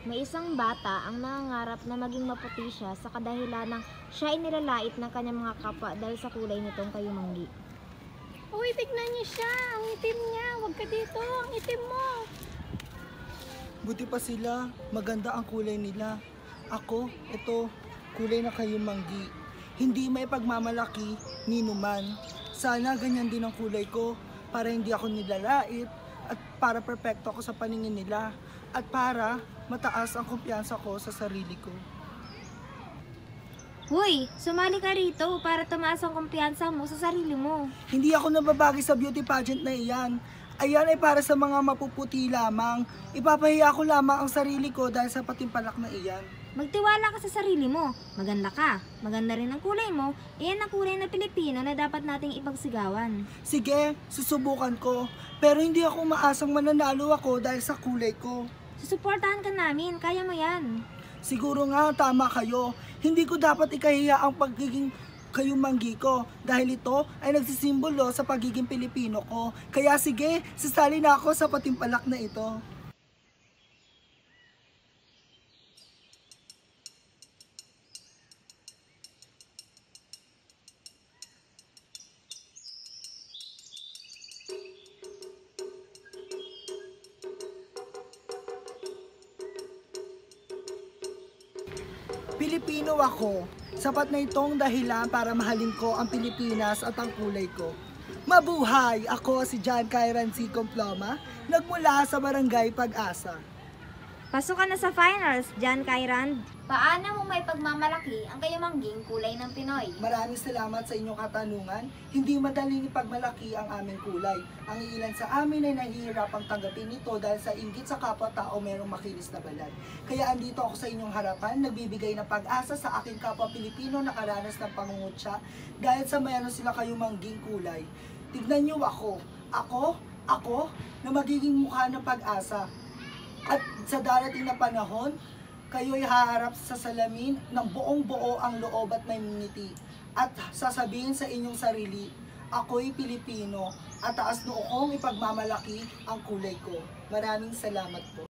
May isang bata ang nangangarap na maging maputi siya sa kadahilan ng siya ay nilalait ng kanyang mga kapwa dahil sa kulay nitong kayumanggi. Uy, tignan niyo siya! Ang itim niya! Huwag ka dito! Ang itim mo! Buti pa sila, maganda ang kulay nila. Ako, ito, kulay na kayumanggi. Hindi may pagmamalaki, ni numan. Sana ganyan din ang kulay ko, para hindi ako nilalait, at para perpekto ako sa paningin nila, at para mataas ang kumpiyansa ko sa sarili ko. Hoy, sumali ka rito para tumaas ang kumpiyansa mo sa sarili mo. Hindi ako nababagi sa beauty pageant na iyan. Ayan ay para sa mga mapuputi lamang. Ipapahiya ko lamang ang sarili ko dahil sa patimpalak na iyan. Magtiwala ka sa sarili mo. Maganda ka. Maganda rin ang kulay mo. Iyan ang kulay na Pilipino na dapat nating ipagsigawan. Sige, susubukan ko. Pero hindi ako maasang mananalo ako dahil sa kulay ko. Susuportahan ka namin. Kaya mo yan. Siguro nga tama kayo. Hindi ko dapat ikahiya ang pagiging kayumanggi ko dahil ito ay nagsisimbolo sa pagiging Pilipino ko. Kaya sige, sasali na ako sa patimpalak na ito. Pilipino ako. Sapat na itong dahilan para mahalin ko ang Pilipinas at ang kulay ko. Mabuhay! Ako si JPIAN Comploma, nagmula sa Barangay Pag-asa. Pasok ka na sa finals, Jan Kairan. Paano mo may pagmamalaki ang kayumangging kulay ng Pinoy? Maraming salamat sa inyong katanungan. Hindi madaling ipagmalaki ang aming kulay. Ang ilan sa amin ay nahihirapang tanggapin ito dahil sa inggit sa kapwa-tao mayroong makinis na balat. Kaya andito ako sa inyong harapan, nagbibigay ng pag-asa sa aking kapwa Pilipino na karanas ng pangungutya dahil sa mayroon sila kayumangging kulay. Tignan niyo ako. Ako, na magiging mukha ng pag-asa. At sa darating na panahon, kayo'y haharap sa salamin ng buong-buo ang loob at may ngiti. At sasabihin sa inyong sarili, ako'y Pilipino at taas noo kong ipagmamalaki ang kulay ko. Maraming salamat po.